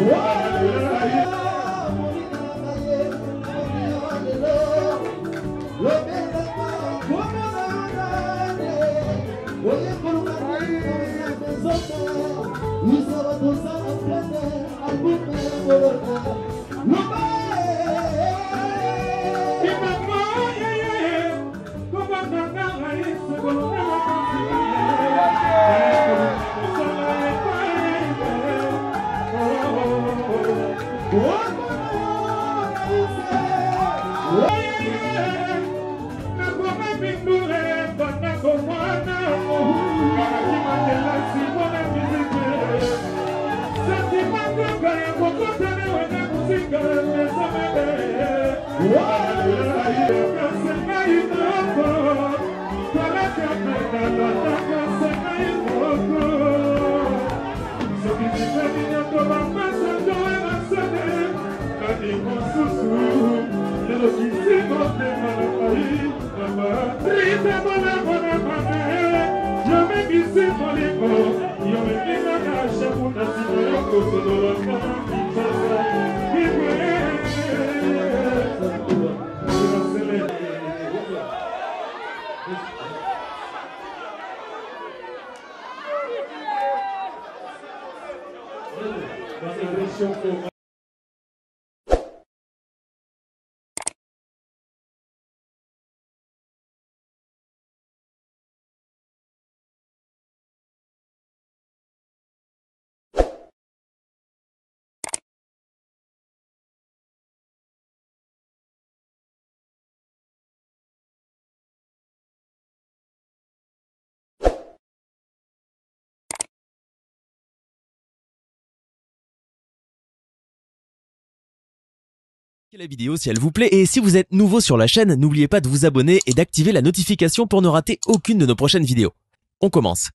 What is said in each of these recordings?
La vidéo si elle vous plaît et si vous êtes nouveau sur la chaîne, n'oubliez pas de vous abonner et d'activer la notification pour ne rater aucune de nos prochaines vidéos. On commence.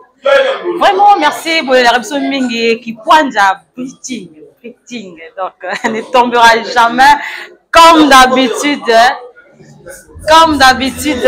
Vraiment merci pour la réception mingi qui pointe à Briting. Donc ne tombera jamais comme d'habitude. Comme d'habitude,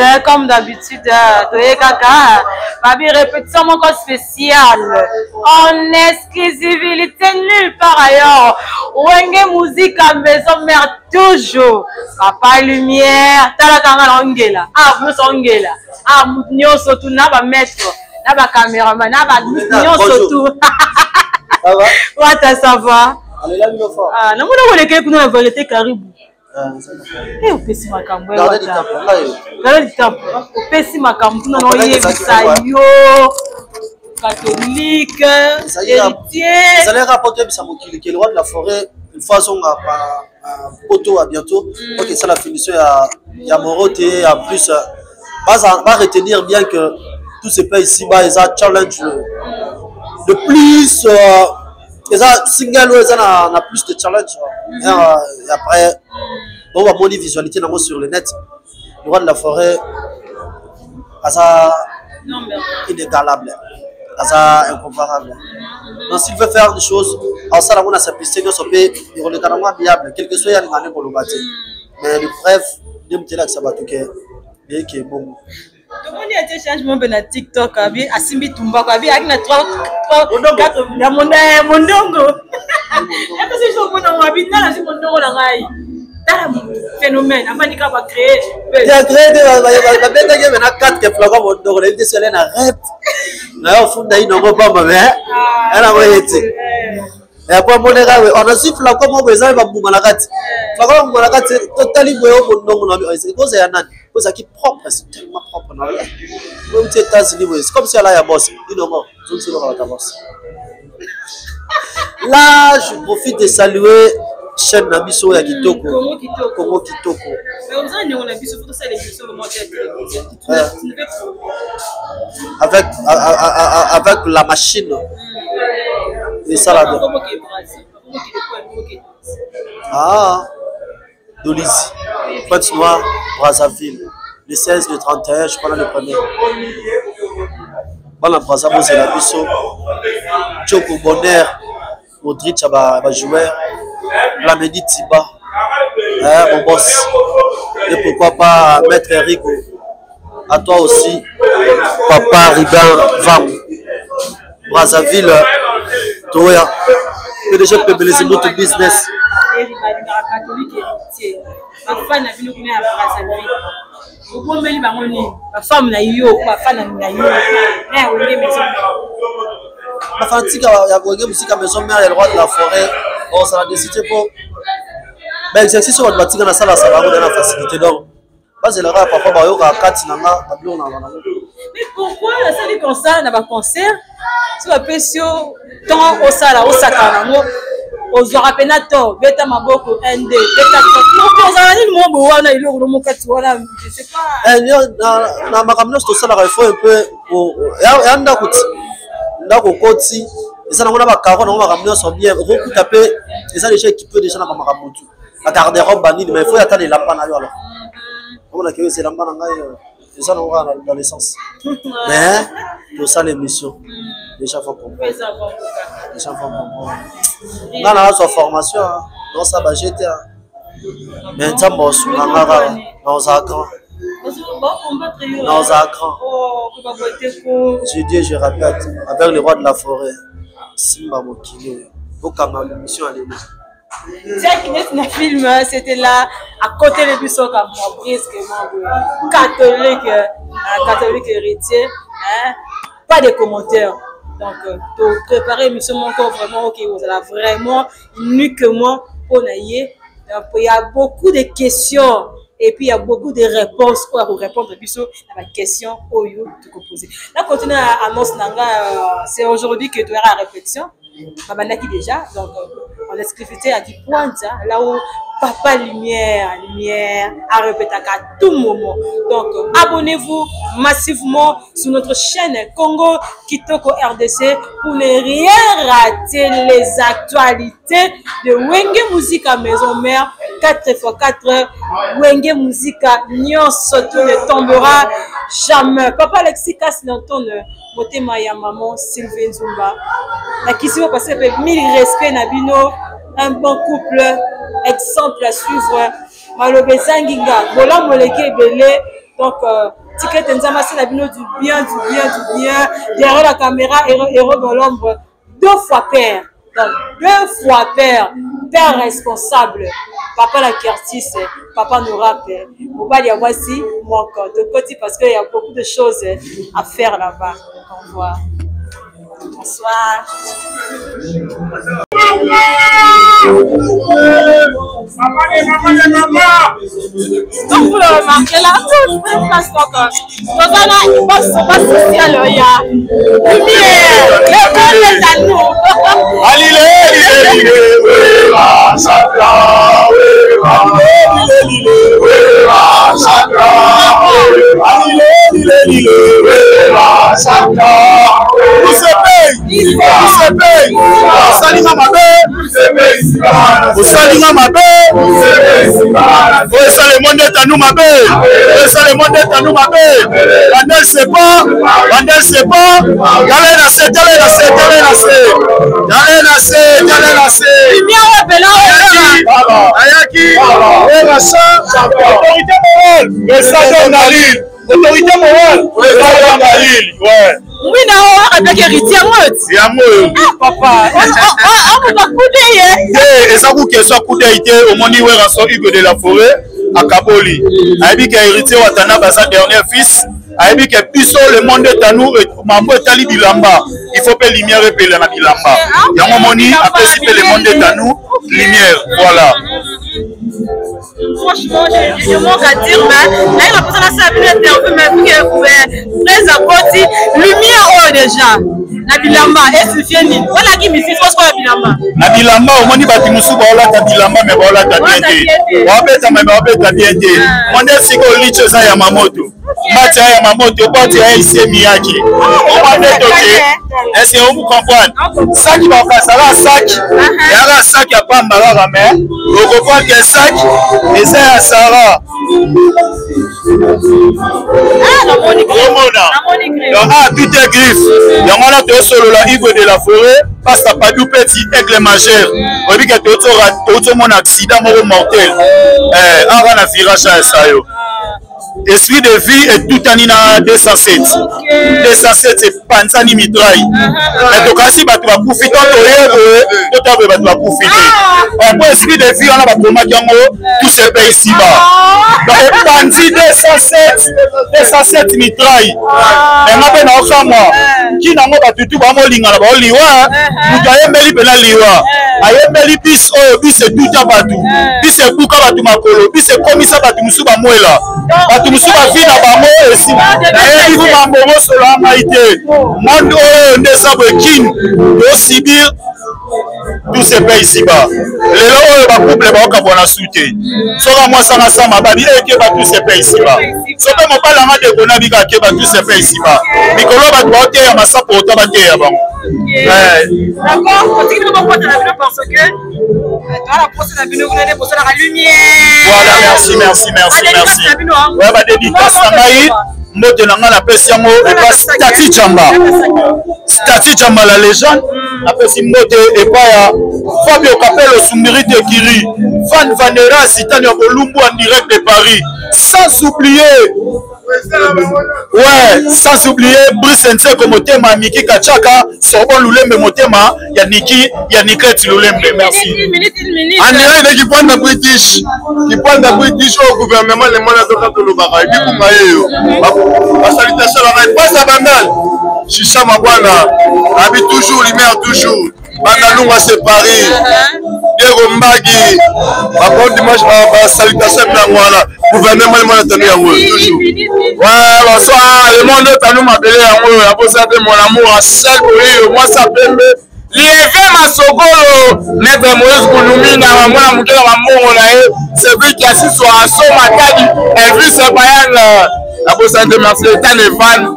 Toye Kaka, Babi répétition encore spéciale, en exclusivité nulle part ailleurs. Wenge musique à maison mère toujours. Papa lumière, Talakanga Ongela, vous Ongela, Moutnio surtout n'a pas mettre, n'a pas caméraman, n'a pas Moutnio surtout. Ça va? Ouais, ça va. Ah, non, on a quelqu'un qui a vérité caribou. Eh, opesi makambo ya wata. Gardez du temps. Opesi makambo na oyebisa yo catholique, héritier. Vous allez rapporter ça mokili qui est le roi de la forêt une fois on a poto à bientôt. OK, ça la finition ya Moroté en plus va retenir bien que tous ces pays ici bas ils ont challenge de plus ils ont single ils ont plus de challenge et après on va montrer visualité sur le net. Le roi de la forêt inégalable, incomparable. Donc s'il veut faire des choses, en ça on a simplicité, on peut il est carrément viable, quel que soit les années pour le bâtir. Mais le bref, je me dis là que ça va tout qui est bon. Comment il y a des changements dans TikTok, abi asimbi tumba, abi avec na 3 4 ya mondongo. Et parce que je vois na abi na si mondongo na ngai. Phénomène, avant de créer. Il a créé des 4 flacons mondongo, il était seul na rep. Na au fond d'ailleurs non pas mais elle a été. Et après on a su flacon mo besoin va bouma la carte. Flacon bouma la carte totalement boyo mondongo na c'est cause ya nan. Cause qui propre, c'est tellement propre na rien. Aux États-Unis, c'est comme si elle a ya boss. Il non mort, je ne sais pas ta boss. Là, je profite de saluer chaîne Nabiso ya Kitoko. Congo Kitoko. Mais on a une Nabiso pour ça les émissions comment avec la machine. Et ça là. Ah, Dolizy, Pointe-Noire, Brazzaville, le 16, le 31, je prends le premier. Voilà, Brazzaville, c'est la Bisso. Tchoko Bonner, Modric, joueur. Lamedi Tiba, mon boss. Et pourquoi pas Maître Eric, à toi aussi, Papa Riban Vam, Brazzaville, Toya, PDG Pebelezi Moto Business. Et il va catholique héritier. Ma femme a vu nous connaître à Brazzaville. Au bon bel bangoni, ma femme na yo, ma femme na yo. Mais on est maison. La fatigue a voyé musique à maison mère le roi de la forêt. On s'en a décidé pour. Ben exercice sur votre bâtiment dans la salle ça va vous donner la facilité donc. Parce que le roi papa ba yo ka kati na nga tableau na. Mais pourquoi ça dit comme ça dans un concert? Si on peut sur tant au sala au sakana aux orapenato beta maboko ND beta donc ça dit mon beau wana il le mon kati wana je sais pas. Na makamno to sala il faut un peu ya nda kuti ndako koti eza na ba caro na makamno so bien beaucoup taper eza déjà équipé déjà na makamno tout la garde-robe banine mais il faut attendre les lampes na yo alors. On a que c'est lampes na ngai ça on va dans l'essence. Mais tout ça l'émission déjà faut comprendre. Déjà faut comprendre. Dans la formation dans sa budget mais ça bosse dans un grand dans un grand je dis je répète avec le roi de la forêt Simba Mokile Bokama l'émission à l'émission. Le film, c'était là, à côté de Bissot, comme Maurice, catholique héritier, hein? Pas de commentaires. Donc, pour préparer l'émission, encore vraiment, ok, vous allez vraiment uniquement pour naïe. Donc, il y a beaucoup de questions et puis il y a beaucoup de réponses pour répondre à la question que vous posez. Là, continue à annoncer, c'est aujourd'hui que tu auras la répétition. Babanaki déjà, donc en exclusivité à 10 points, là où Papa Lumière a répété à tout moment. Donc abonnez-vous massivement sur notre chaîne Congo Kitoko RDC pour ne rien rater les actualités de Wenge Musica Maison Mère 4x4 Wenge Musica Nyon Soto ne tombera jamais. Papa Alexis Kassinanton Motema ya maman Sylvain Zumba. La question parce que 1000 respect Nabino, un bon couple, exemple à suivre. Malobe Zanginga, Bola Moleke Belé. Donc, Ticket Nzama c'est Nabino du bien. Derrière la caméra, héros dans l'ombre, 2 fois père. Donc, 2 fois père responsable. Papa la Curtis, Papa nous rappelle. Mobali ya voici mon compte. Petit parce qu'il y a beaucoup de choses à faire là-bas. Au revoir. Bonsoir. Donc vous le remarquez là, tout le passe encore. Dans un pas social, il y a lumière, le monde est à nous. Le monde est à nous, ma belle. Le monde est à nous, ma belle. Bandel, c'est pas. Allez, autorité morale. Ouais. Oui, non, avec héritier, papa. Et ça vous qui soit coudé au moni où Hugo de la forêt à Kaboli. Aïbi qui a hérité Watana Basa dernier fils. Aïbi qui puisse le monde est à nous et Mambo est Ali Bilamba. Il faut que lumière et la Bilamba. Yango moni après si le monde est à nous, lumière. Voilà. Franchement, je manque à dire, mais là, il a posé la salle, mais très à côté, lumière, oh déjà. Na bilamba, est-ce fini? Voilà qui me fait quoi la bilamba? Na bilamba, au moni bati musu baola ta bilamba, mais baola ta biente. Wabeta, mais wabeta biente. Monde c'est que licho ça Yamamoto. Matia Yamamoto, bati ya ici Miyaki. On va est-ce que vous comprenez? Sac qui va passer là, sac. Il y a un sac qui a pas mal à la main. Vous comprenez que sac et c'est un Sarah. Ah, tout est griffe. Il y a un solo la Hugo de la forêt. Parce que pas du petit aigle majeur. On dit que tu as un accident mortel. Ah, on a virage à ça. esprit de vie et tout anina 207 207 c'est panzani mitrai mais tokasi bato bakufi to toyebo to tabe bato bakufi te po esprit de vie wana bakomaki yango tout ce pays ici-bas donc panzi 207 mitrai enga pe na okamwa kinango batutu bamolingana baoliwa mutu ayembeli pena liwa ayembeli bis oyo bis etuta bato bis ebuka bato makolo bis ekomisa bato mosusu bamwela bato mosusu bavi na bango esi nayebi vo bambongo solo ya ngai te monde oyo nde eza bwekini tosibir tous ces pays ici-bas lelo oyo bacouple baokabwana su te soka mwasi anga sama babi ekeba tous ces pays ici-bas soki mobali anga dekona bika akeba tous ces pays ici-bas mikolo bato baoteya masapo ota bateya bango. D'accord, continue de me prendre la vidéo parce que la prochaine la vidéo vous allez poser la lumière. Voilà, merci. Ouais, bah dédicace Sangaï, mode nanga la pesiamo et pas Stati Chamba la légende, la pesi mode et pas Fabio Capello Soumiri de Kiri, Van Vanera Citania Bolumbu en direct de Paris, sans oublier. Ouais, sans oublier Brice Nseko Motema, Miki Kachaka, Sorbon Loulembe Motema, Yaniki Loulembe, merci. En direct qui pointe la British au gouvernement, les moyens de l'Obara, et puis la salutation, la passe à Bandal, Chicha Mabwana, habite toujours, lumière toujours, Bandalunga c'est Paris, Diego Mbagi, ma bonne dimanche, la salutation de la gouvernement, les moyens de toujours. Ouais, bonsoir, le monde est nous m'appeler à vous savez mon amour à seul oui, moi ça peut me liévé ma sokolo, maître Moïse Kounoumina, maman mukela maman na c'est lui qui assis sur un son matadi, et vu ce bayan la bosse de merci état les vannes.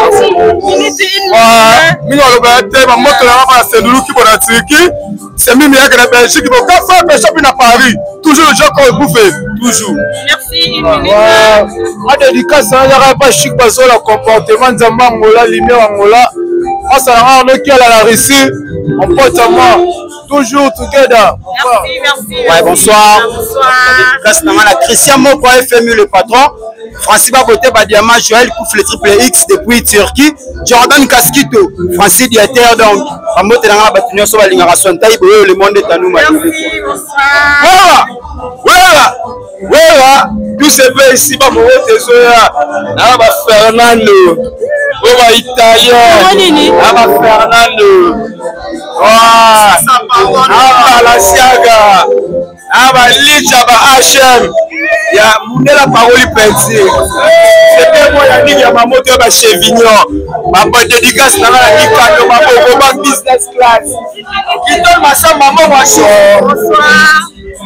Mino le bête, ma moto là va c'est nous qui va Turquie, c'est même il y a que la Belgique, donc quand ça fait shopping à Paris, toujours le gens qu'on bouffe, toujours. Merci. Ma dédicace il y aura pas chic parce que le comportement Nzamba Angola, lumière Angola, on s'en rend qui à la Russie, on porte toujours together. Merci. Ouais, bonsoir. Dédicace à Christian Moko FMU le patron. Francis Baboté Badiama, Joël Kouf le triple X depuis Turquie, Jordan Casquito, Francis Diater donc, Amote Nanga Batunio Soba Lingaration Taï, le monde est à nous. Merci, bonsoir. Voilà, tous ces pays ici, Naba Fernando, Oba Italien, Naba Fernando, Naba La Siaga, Naba Licha Ba Hachem. Il y a la parole peinture. C'était moi qui ai ma moto à Chevignon. Ma bonne dédicace dans la Nikano, ma bonne business class. Qui donne ma soeur, maman, ma chère. Bonsoir.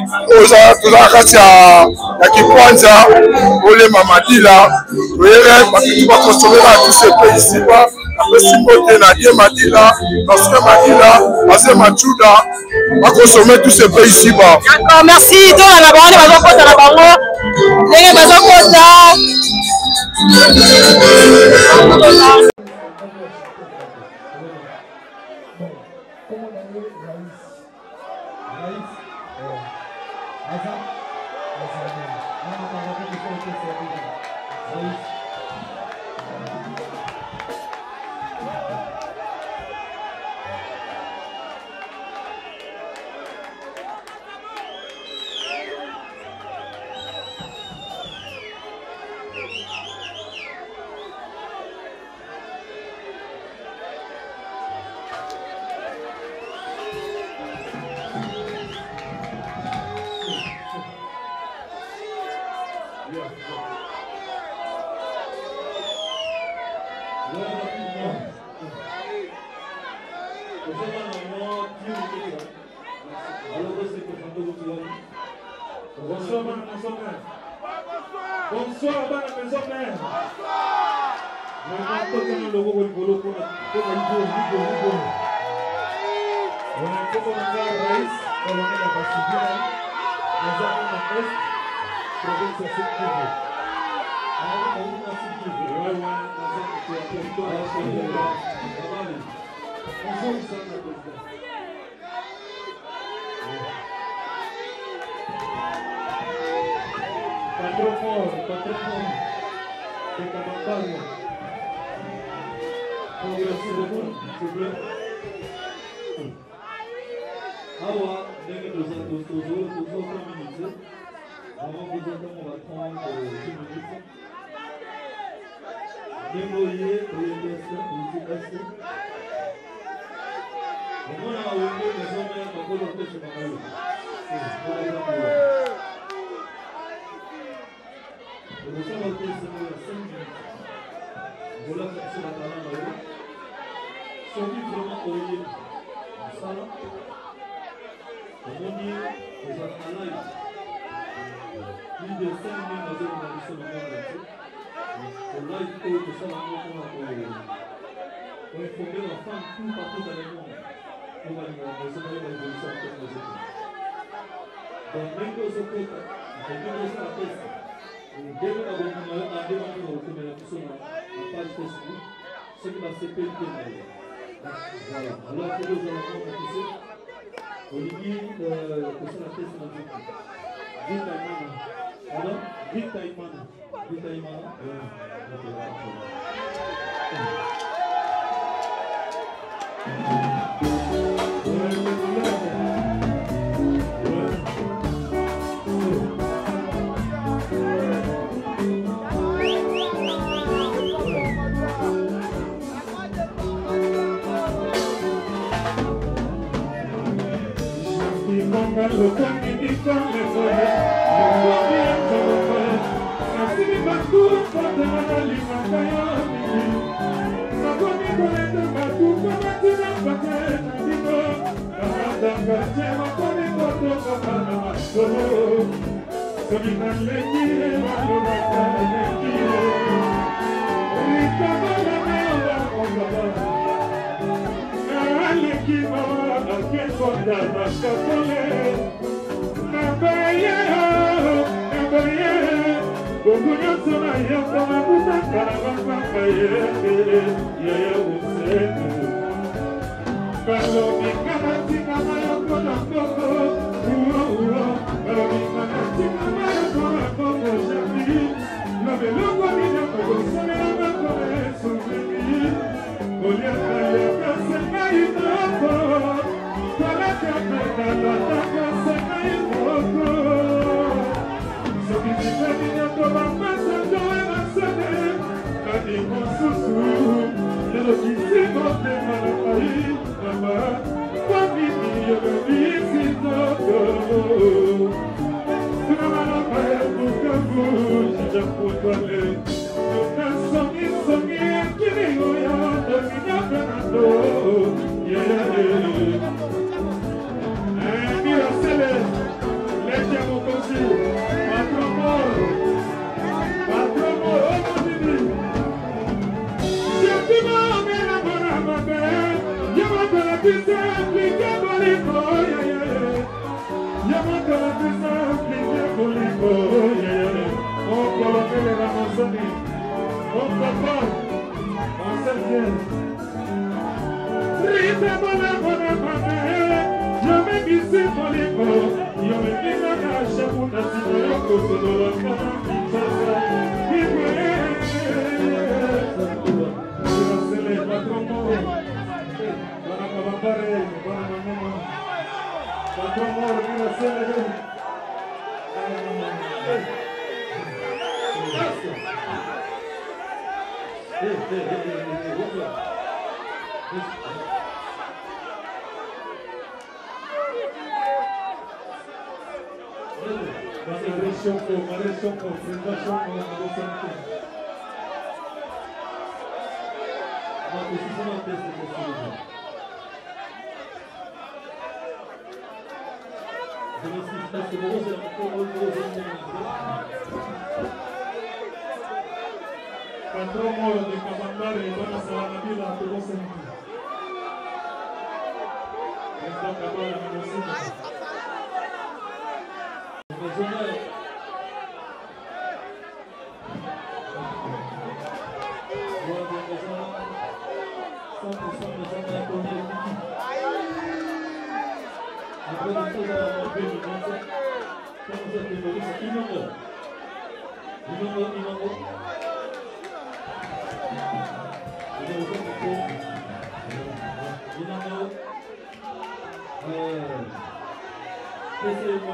Ya Kipwanza, Ole Mamadila, parce que tu vas consommer à tous ces pays ici bas. Après Simote, Nadia Madila, Oscar Madila, Azé Machuda, va consommer tous ces pays ici bas. D'accord, merci. Donc, à la barre, les maisons côte à la barre. Les maisons côte Bonsoir, madame la maison mère. Pas trop fort.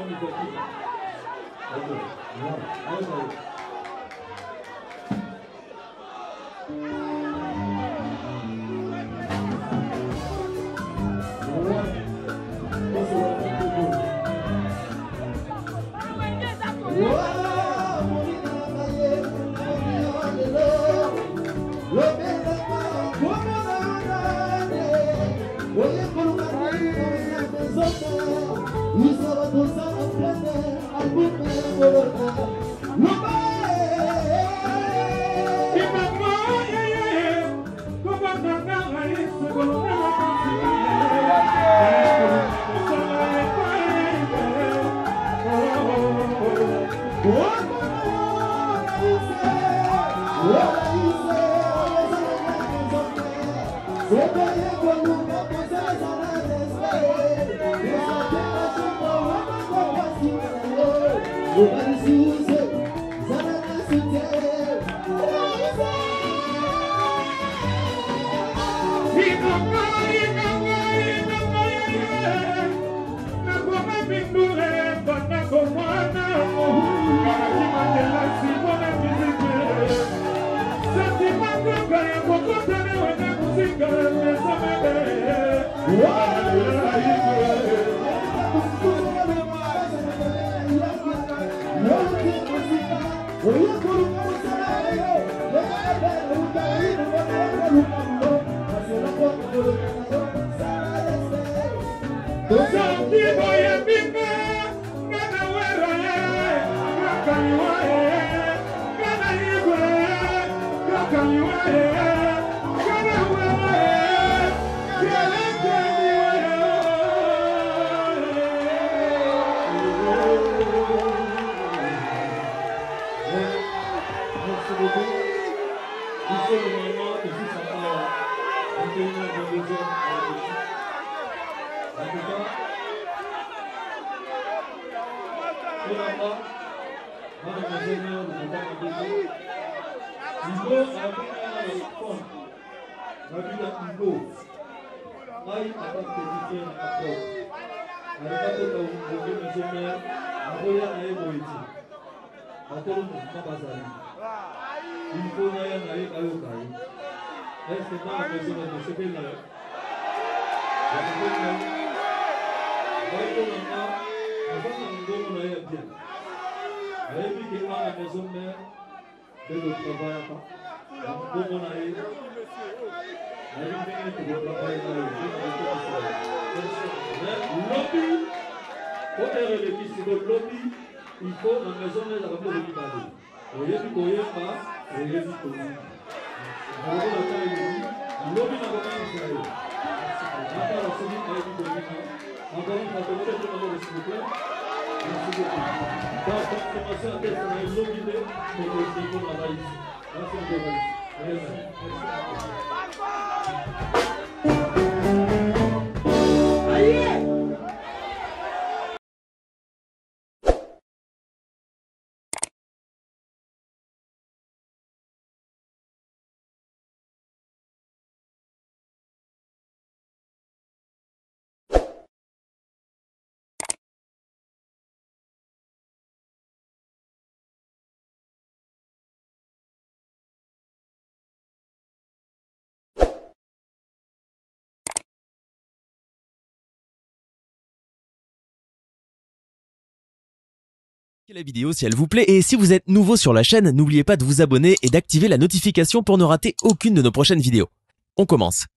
La vidéo si elle vous plaît et si vous êtes nouveau sur la chaîne, n'oubliez pas de vous abonner et d'activer la notification pour ne rater aucune de nos prochaines vidéos. On commence.